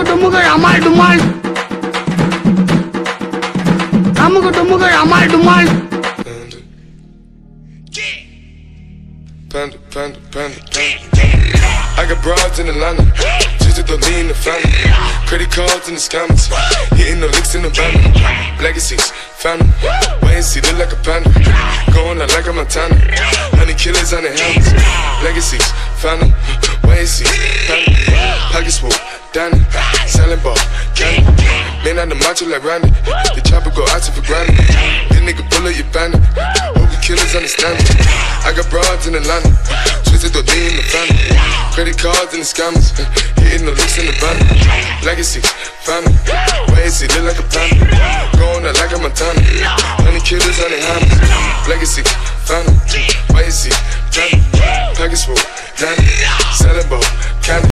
Amuku tumuku amal dumal. Amuku tumuku amal dumal. Panda, panda, panda, panda. I got broads in Atlanta, just to throw me in the family. Credit cards in the scammers, hitting the licks in the van. Legacies, family, wait and see, look like a panda. Going out like a Montana, 100 killers on the helmets. Legacies, family, wait and see, family. Pockets full, Danny, selling ball, candy. Man on the macho like Randy, the chopper go out to for granted. This nigga pull up your bandit, hope the killers understand me. I got broads in Atlanta, twisted the D in the family. Credit cards and the scammers, hitting the licks in the van. Legacy, family, wait and see, look like a panda. Going out like a Montana, 100 killers on their hammers. Legacy, family, wait and see, family. Package full, Danny, selling ball, candy.